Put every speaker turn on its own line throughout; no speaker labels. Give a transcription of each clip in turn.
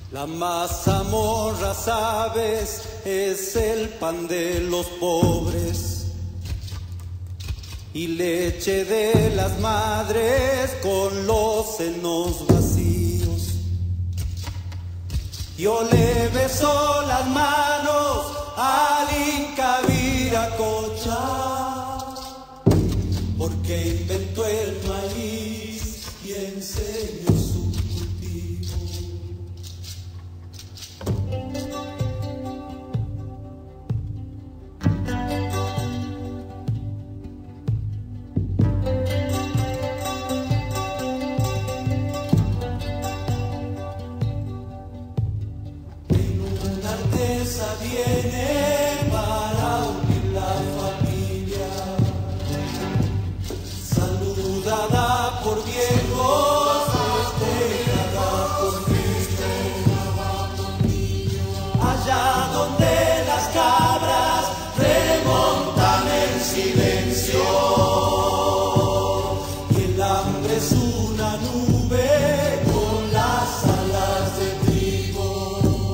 La mazamorra, sabes, es el pan de los pobres y leche de las madres con los senos vacíos. Yo le beso las manos al Inca Viracocha, porque inventó el maíz y enseñó su cultivo. Viene para unir la familia, saludada por viejos, festejada por niños, allá donde las cabras remontan en silencio y el hambre es una nube con las alas de trigo.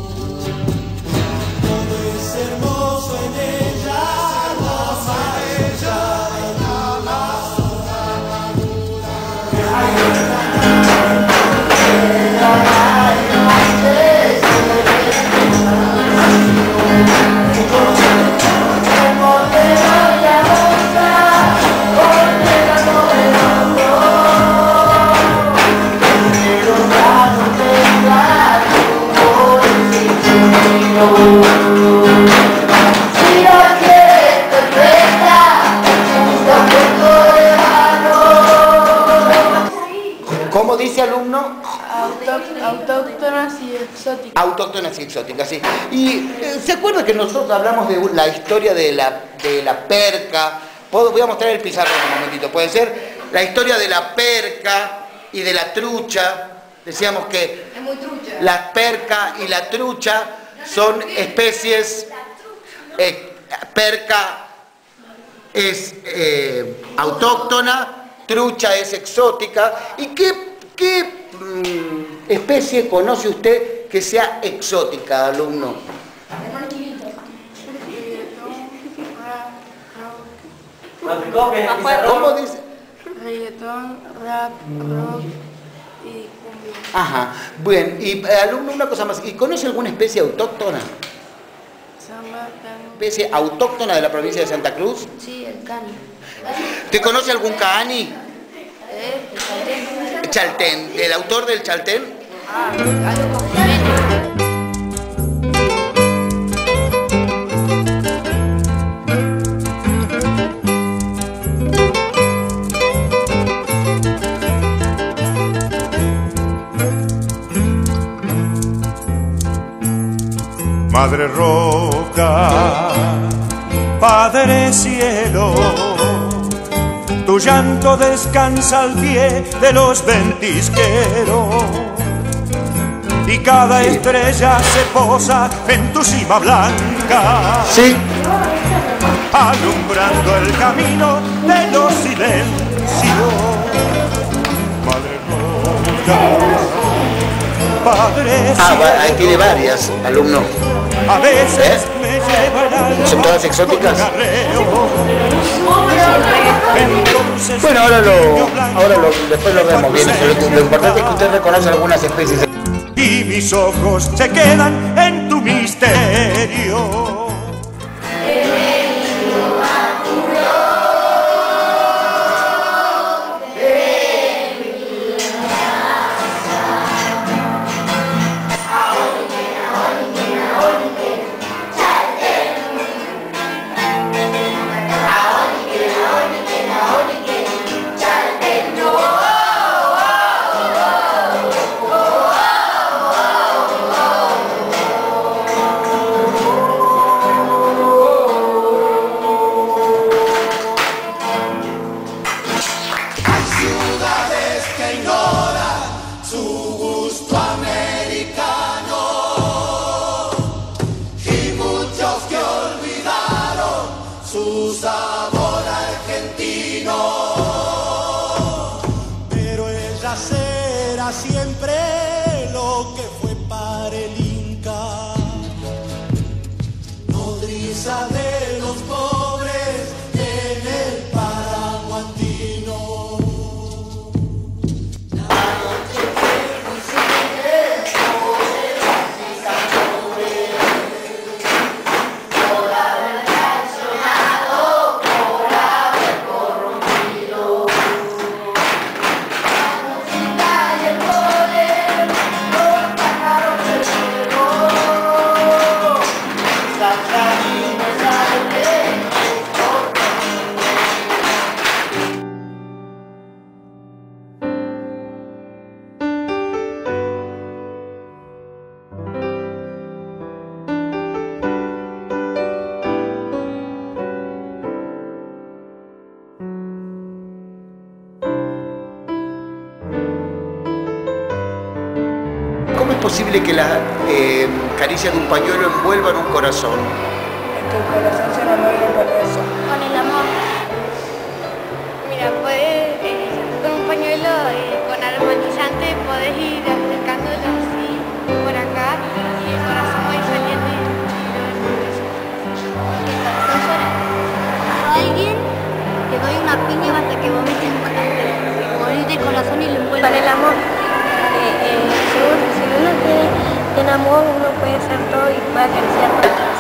Hermoso en ella, hermosa ella, en la
¿Cómo dice alumno?
Autóctonas y exóticas.
Autóctonas y exóticas, sí. Y ¿se acuerda que nosotros hablamos de la historia de la perca? Voy a mostrar el pizarrón un momentito, ¿puede ser? La historia de la perca y de la trucha. Decíamos que
Es muy trucha.
la perca y la trucha son especies. Perca es autóctona, trucha es exótica. ¿Y qué especie conoce usted que sea exótica, alumno? ¿Cómo dice?
Reggaetón, rap, rock y cumbia.
Ajá, bueno, y alumno, una cosa más, ¿y conoce alguna especie autóctona?
Samba, tango.
¿Especie autóctona de la provincia de Santa Cruz?
Sí, el cani.
¿Usted conoce algún caani?
El
Chaltén, ¿el autor del Chaltén?
algo con Jiménez.
Madre roca, Padre cielo, tu llanto descansa al pie de los ventisqueros y cada estrella se posa en tu cima blanca,
Sí.
alumbrando el camino de los silencios. Madre roca, Padre cielo,
Ahí tiene varias, alumno.
a veces me lleva el alma.
¿Son todas exóticas?
por carreo. Entonces,
Bueno, después lo vemos bien. Lo importante es que usted reconoce algunas especies.
y mis ojos se quedan en tu misterio.
posible que la caricia de un pañuelo envuelva en un corazón?
Que el corazón se enamore por eso.
Con el amor. Mira, puedes, con un pañuelo con aromatizante, podés ir acercándolo así por acá y el corazón va a ir saliendo y el corazón llora. A alguien le doy una piña hasta que vomite el corazón y lo envuelve.
Para el amor. Si uno tiene amor, uno puede hacer todo y puede acariciar todo.